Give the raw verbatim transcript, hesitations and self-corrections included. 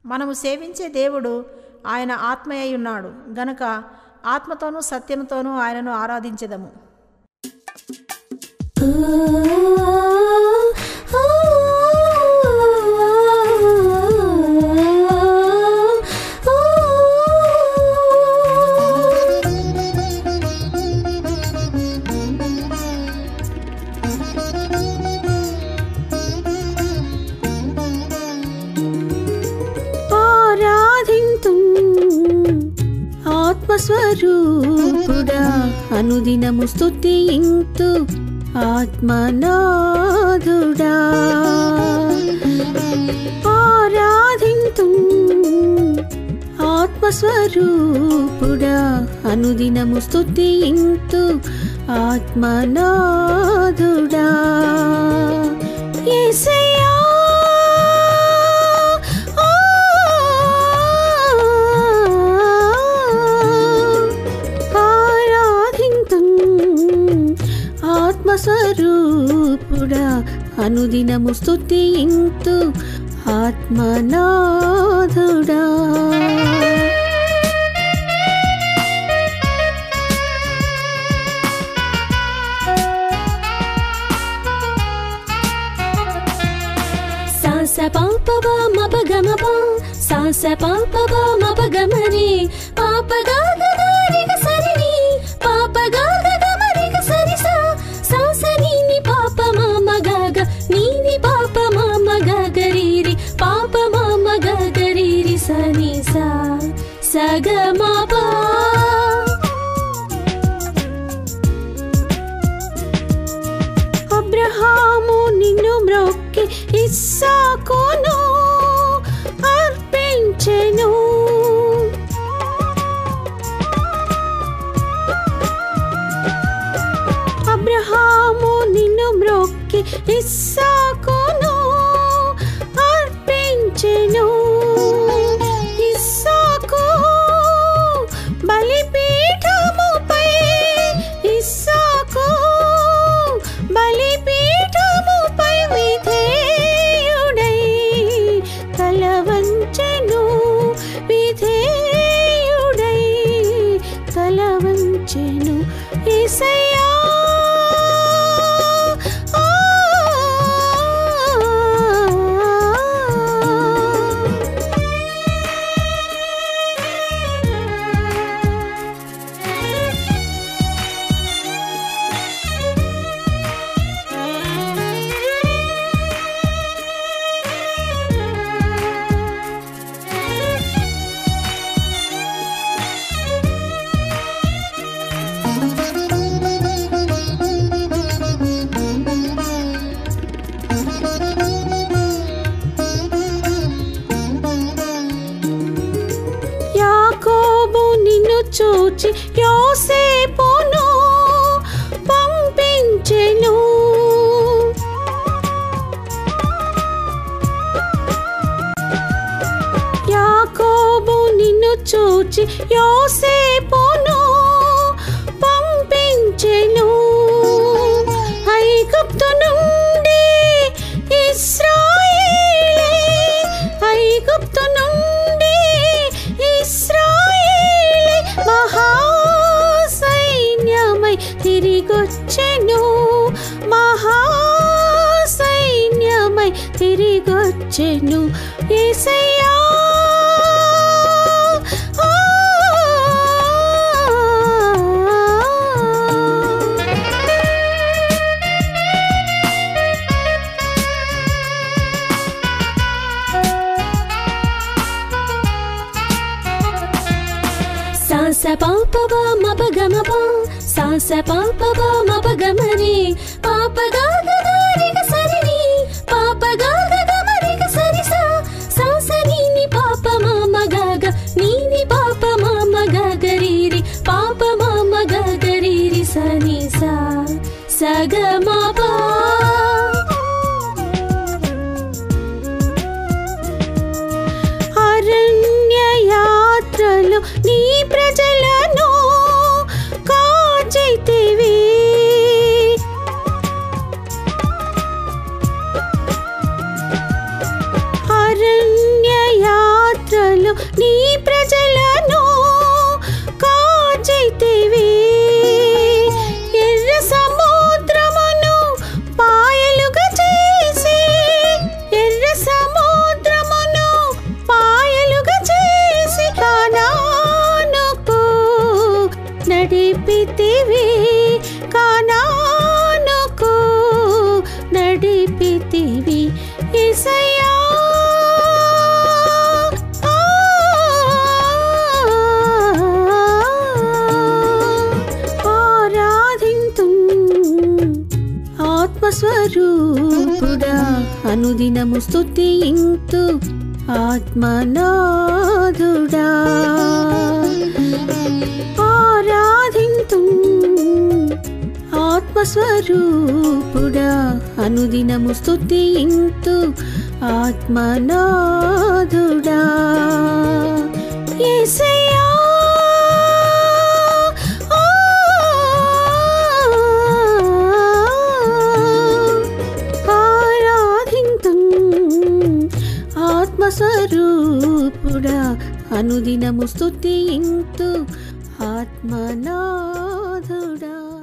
మనము సేవించే దేవుడు ఆయన ఆత్మయై ఉన్నాడు గనుక ఆత్మతోనూ సత్యముతోనూ ఆయనను ఆరాధించెదము. ఆత్మస్వరూపుడా అనుదినము స్తుతింతు ఆత్మనాథుడా. ఆరాధింతు ఆత్మస్వరూపుడా అనుదినము స్తుతింతు ఆత్మనాథుడా. యేసయ్యా ఆత్మస్వరూపుడా అనుదినము స్తుతింతు ఆత్మనాథుడా. సాస పాపవ మపగమప సాస పాపవ మపగమరే పాపగా గదారిగ సరిని పాపగా గమరిగ సరిసా సాస నీని పాప మామ గగ నీని పాప మామ గగరీరి పాప మామ గగరీరి సని సా సగ మాప. అబ్రహాము నిన్ను మ్రొక్కి ఇస్సాకును అర్పించెను. అబ్రహాము నిన్ను మ్రొక్కి ఇస్సాకును అర్పించెను. ఇస్సాకు బలిపీఠముపై ఇస్సాకు బలిపీఠముపై విధేయుడై తల వంచెను. విధేయుడై తల వంచెను. యేసయ్యా చూచి యోసేపును పంపించెను. యాకోబు నిన్ను చూచి యోసేపును పంపించెను. ఐగుప్తు నుండి ఇశ్రాయేలే ఐగుప్తు నుండి ఇశ్రాయేలే మహాసైన్యమై తిరిగొచ్చెను. మహాసైన్యమై తిరిగొచ్చెను. యేసయ్యా సాస పాపవ మపగమప సాస పాపవ మపగమరే పాపగా గదారిగ సరిని పాపగా గమరిగ సరిసా సాస నీని పాప మామ గగ నీని పాప మామ గగరీరి పాప మామ గగరీరి సని సా సగ మాప. అరణ్య యాత్రలు నీ ప్రజలను కాచితివి. అరణ్య యాత్ర అనుదినము స్తుతింతు ఆత్మనాథుడా. ఆరాధింతు ఆత్మస్వరూపుడా, అనుదినము స్తుతింతు ఆత్మనాథుడా. యేసయ్యా ఆత్మస్వరూపుడా, అనుదినము స్తుతింతు ఆత్మనాథుడా.